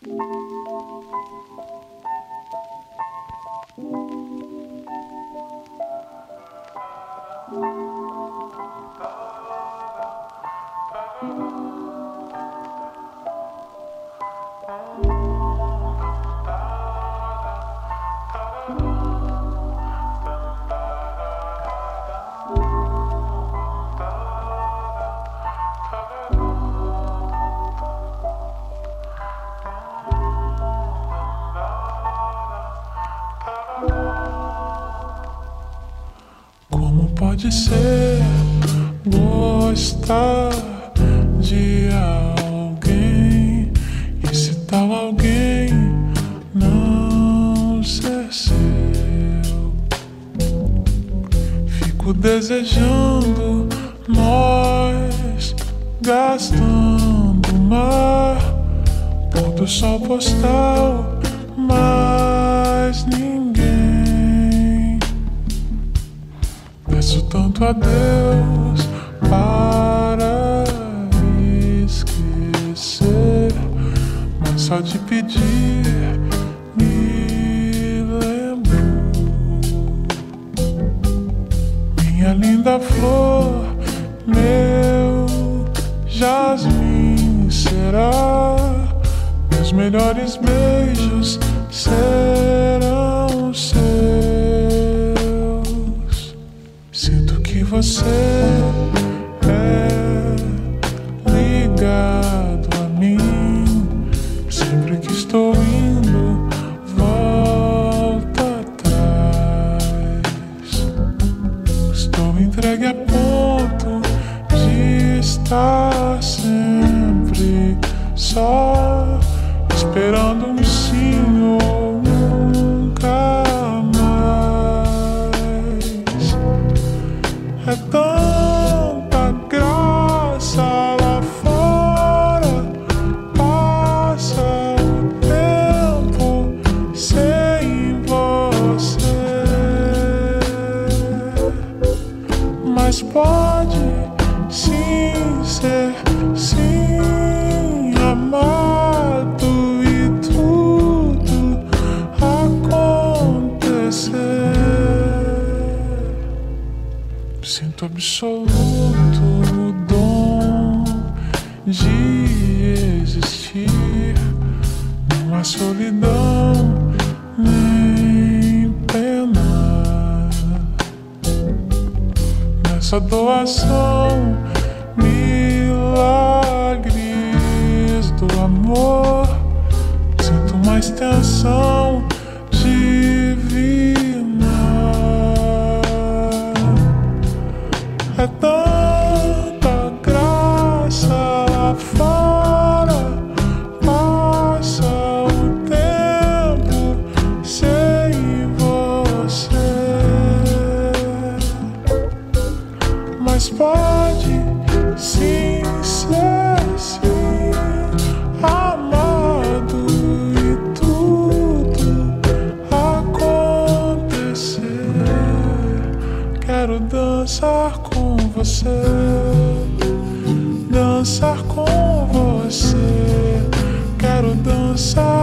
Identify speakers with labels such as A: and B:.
A: Como pode ser gostar de alguém e se tal alguém não ser seu? Fico desejando nós gastando mar, pôr do sol postal, mas ninguém. Peço tanto a Deus para esquecer, mas só de pedir me lembro. Minha linda flor, meu jasmim será, meus melhores beijos serão seus. Sinto que você é ligado a mim. Sempre que estou indo, volta atrás. Estou entregue a ponto de estar sempre só, esperando um sim ou nunca mais. É tanta graça lá fora, passa o tempo sem você, mas pode sim ser sim amado e tudo acontecer. Sinto absoluto o dom de existir. Não há solidão nem pena nessa doação, milagres do amor. Sinto uma extensão divina. É tanta graça lá fora, passa o tempo sem você, mas pode sim ser sim amado e tudo acontecer. Quero dançar com você, dançar com você. Quero dançar